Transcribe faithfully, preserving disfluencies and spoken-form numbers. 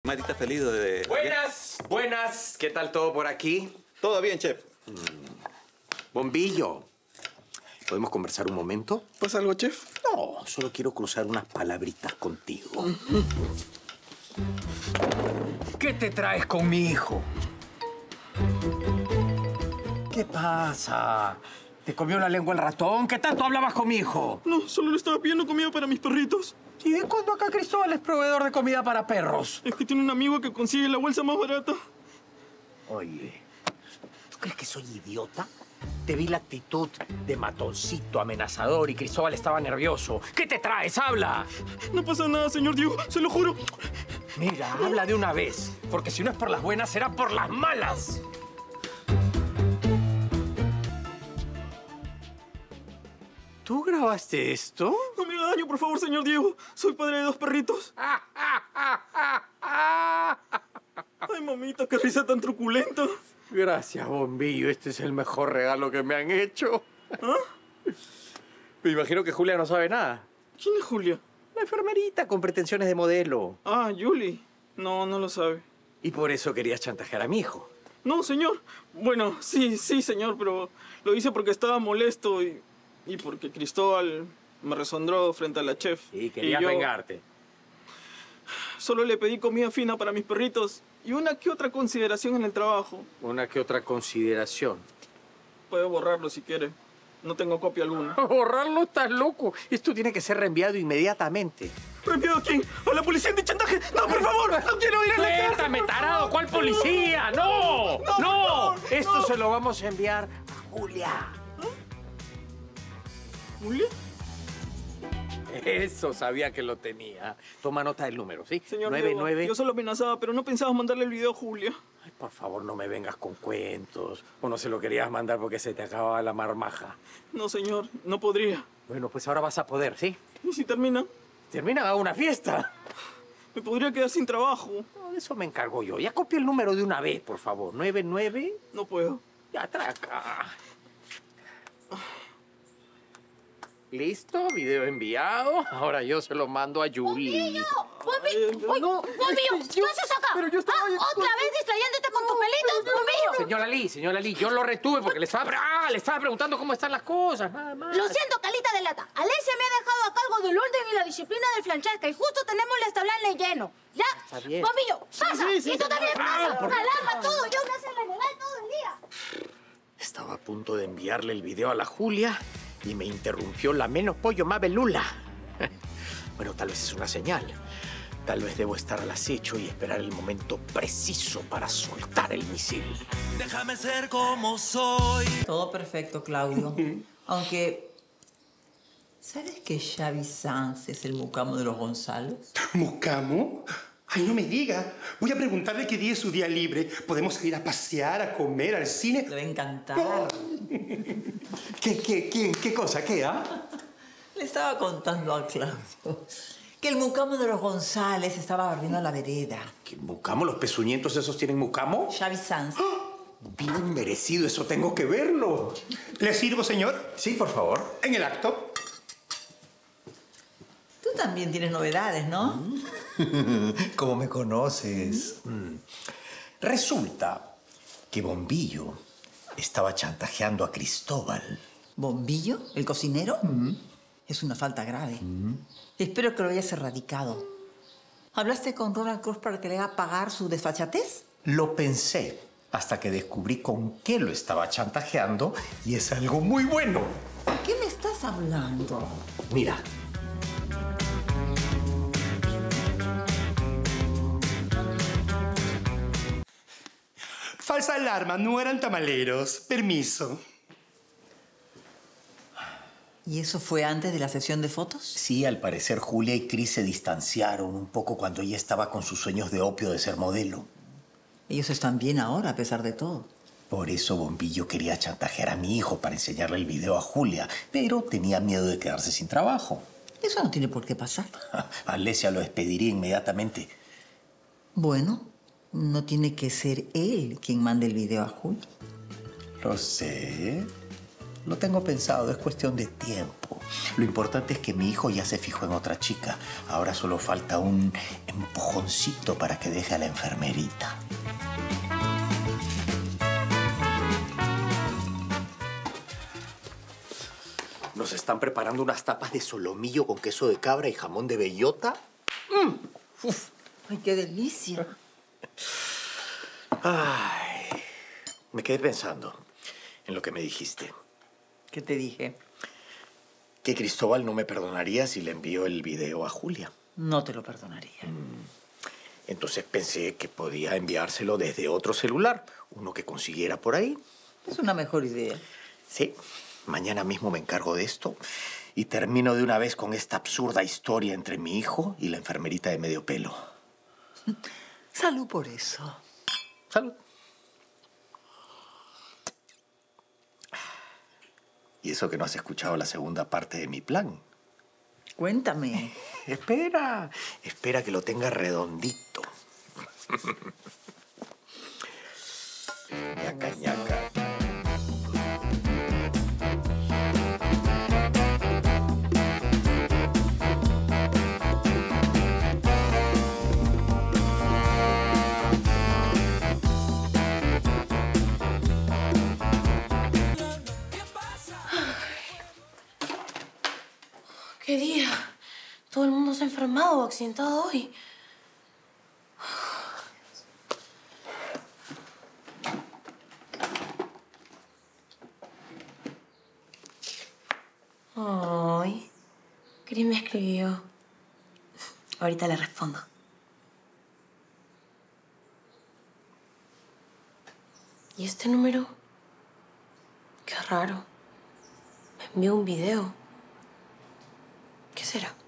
Marita feliz de... Buenas, buenas. ¿Qué tal todo por aquí? Todo bien, chef. Mm. Bombillo, ¿podemos conversar un momento? ¿Pasa algo, chef? No, solo quiero cruzar unas palabritas contigo. ¿Qué te traes con mi hijo? ¿Qué pasa? ¿Te comió la lengua el ratón? ¿Qué tanto hablabas con mi hijo? No, solo le estaba pidiendo comida para mis perritos. ¿Y de cuándo acá Cristóbal es proveedor de comida para perros? Es que tiene un amigo que consigue la bolsa más barata. Oye, ¿tú crees que soy idiota? Te vi la actitud de matoncito amenazador y Cristóbal estaba nervioso. ¿Qué te traes? ¡Habla! No pasa nada, señor Diego, se lo juro. Mira, habla de una vez, porque si no es por las buenas, será por las malas. ¿Tú grabaste esto? No me haga daño, por favor, señor Diego. Soy padre de dos perritos. Ay, mamita, qué risa tan truculenta. Gracias, Bombillo. Este es el mejor regalo que me han hecho. ¿Ah? Me imagino que Julia no sabe nada. ¿Quién es Julia? La enfermerita con pretensiones de modelo. Ah, Julie. No, no lo sabe. Y por eso querías chantajear a mi hijo. No, señor. Bueno, sí, sí, señor, pero lo hice porque estaba molesto y, y porque Cristóbal me resondró frente a la chef. Y querías y yo vengarte. Solo le pedí comida fina para mis perritos y una que otra consideración en el trabajo. Una que otra consideración. Puede borrarlo si quiere. No tengo copia alguna. Borrarlo, estás loco. Esto tiene que ser reenviado inmediatamente. ¿Reenviado a quién? ¿A la policía de chantaje? ¡No, por favor! ¡No quiero ir a la cárcel! ¡Suéltame, tarado! ¿Cuál policía? ¡No! ¡No! No, no, Esto no. se lo vamos a enviar a Julia. ¿Julia? Eso, sabía que lo tenía. Toma nota del número, ¿sí? Señor nueve, Diego, nueve. yo solo amenazaba, pero no pensaba mandarle el video a Julia. Ay, por favor, no me vengas con cuentos. O no se lo querías mandar porque se te acababa la marmaja. No, señor, no podría. Bueno, pues ahora vas a poder, ¿sí? ¿Y si termina? Termina, haga una fiesta. Me podría quedar sin trabajo. No, de eso me encargo yo. Ya copia el número de una vez, por favor. nueve, nueve. No puedo. Ya, traca. ¿Listo? Video enviado. Ahora yo se lo mando a Yuli. ¡Bombillo! ¡Bombillo! ¡Uy! ¡Bombillo! ¿Qué haces acá? pero yo estaba- ¿Ah, ¿Otra vez distrayéndote con tus pelitos, Bombillo? Señora Lee, señora Lee, yo lo retuve porque le estaba, pre- ah, le estaba preguntando cómo están las cosas, nada más. Lo siento, Calita de Lata. Alessia me ha dejado a cargo del orden y la disciplina del Francesca y justo tenemos la establán lleno. ¿Ya? Está bien. Bombillo, pasa. sí, sí, y tú sí, también ah, pasa. por- Alarma todo. Yo me hace la legal todo el día. Estaba a punto de enviarle el video a la Julia y me interrumpió la menos pollo más belula. Bueno, tal vez es una señal. Tal vez debo estar al acecho y esperar el momento preciso para soltar el misil. Déjame ser como soy. Todo perfecto, Claudio. Aunque, ¿sabes que Xavi Sanz es el mucamo de los González? ¿Mucamo? Ay, no me diga. Voy a preguntarle qué día es su día libre. Podemos ir a pasear, a comer, al cine. Le va a encantar. ¿Qué, qué, qué, qué cosa? ¿Qué, ah? Le estaba contando a Claudio que el mucamo de los González estaba barriendo la vereda. ¿Qué mucamo? ¿Los pezuñentos esos tienen mucamo? Xavi Sanz. Bien merecido, eso tengo que verlo. ¿Le sirvo, señor? Sí, por favor. En el acto. Tú también tienes novedades, ¿no? ¿Cómo me conoces? Mm. Resulta que Bombillo estaba chantajeando a Cristóbal. ¿Bombillo? ¿El cocinero? Es una falta grave. Espero que lo hayas erradicado. ¿Hablaste con Ronald Cruz para que le haga pagar su desfachatez? Lo pensé hasta que descubrí con qué lo estaba chantajeando y es algo muy bueno. ¿De qué me estás hablando? Mira. Falsa alarma, no eran tamaleros. Permiso. ¿Y eso fue antes de la sesión de fotos? Sí, al parecer Julia y Cris se distanciaron un poco cuando ella estaba con sus sueños de opio de ser modelo. Ellos están bien ahora, a pesar de todo. Por eso Bombillo quería chantajear a mi hijo para enseñarle el video a Julia, pero tenía miedo de quedarse sin trabajo. Eso no tiene por qué pasar. Alessia lo despediría inmediatamente. Bueno, no tiene que ser él quien mande el video a Julia. Lo sé. Lo tengo pensado, es cuestión de tiempo. Lo importante es que mi hijo ya se fijó en otra chica. Ahora solo falta un empujoncito para que deje a la enfermerita. Nos están preparando unas tapas de solomillo con queso de cabra y jamón de bellota. ¡Mm! Uf. ¡Ay, qué delicia! Ay, me quedé pensando en lo que me dijiste. ¿Qué te dije? Que Cristóbal no me perdonaría si le envío el video a Julia. No te lo perdonaría. Entonces pensé que podía enviárselo desde otro celular, uno que consiguiera por ahí. Es una mejor idea. Sí, mañana mismo me encargo de esto y termino de una vez con esta absurda historia entre mi hijo y la enfermerita de medio pelo. Salud por eso. Salud. Y eso que no has escuchado la segunda parte de mi plan. Cuéntame. Espera, espera que lo tenga redondito. Ñaca, ñaca. ¿Qué día? Todo el mundo se ha enfermado o accidentado hoy. Ay, Cris me escribió. Ahorita le respondo. ¿Y este número? Qué raro. Me envió un video. ¿Qué será?